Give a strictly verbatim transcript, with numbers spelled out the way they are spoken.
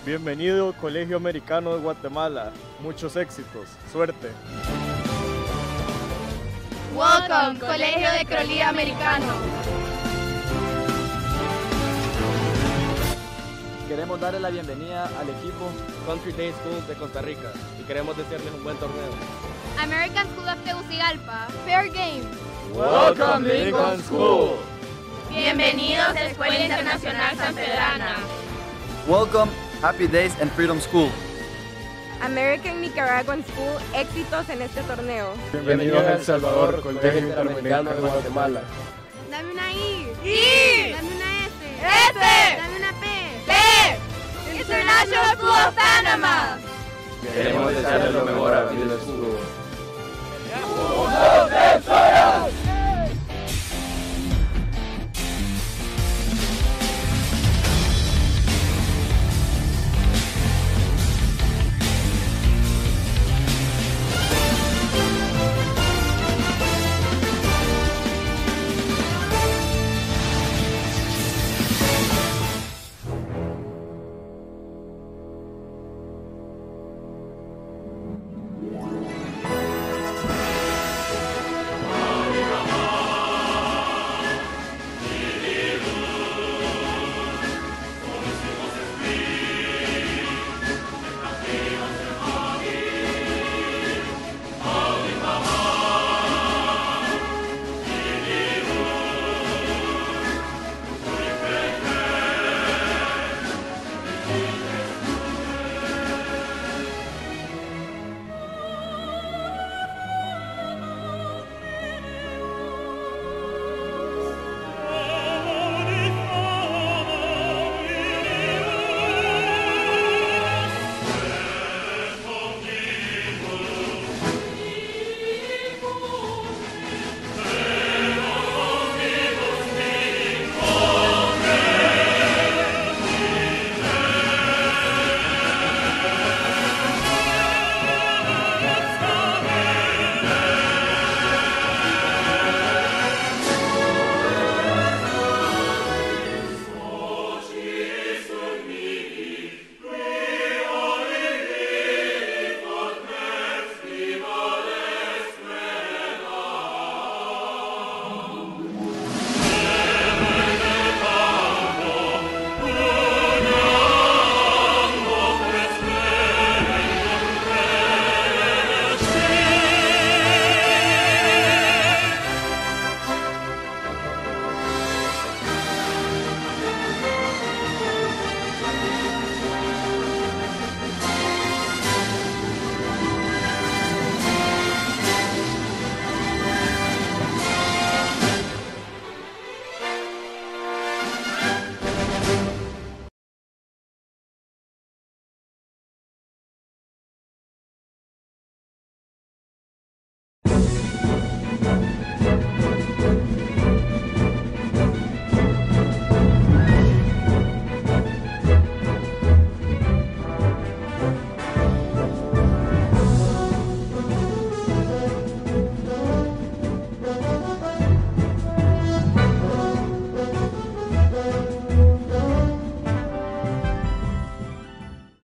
Bienvenido Colegio Americano de Guatemala. Muchos éxitos. Suerte. Welcome, Colegio de Crolía Americano. Queremos darle la bienvenida al equipo Country Day School de Costa Rica y queremos desearles un buen torneo. American School of Tegucigalpa, Fair Game. Welcome Lincoln School. Bienvenidos a Escuela Internacional San Pedrana. Welcome Happy Days and Freedom School. American Nicaraguan School, éxitos en este torneo. Bienvenidos a El Salvador, Colegio Interamericano de Guatemala. Dame una I. I. Dame una S. S. Dame una P. P. International School of Panama. Queremos desearles lo mejor a Freedom School. ¡Uno, tres, horas!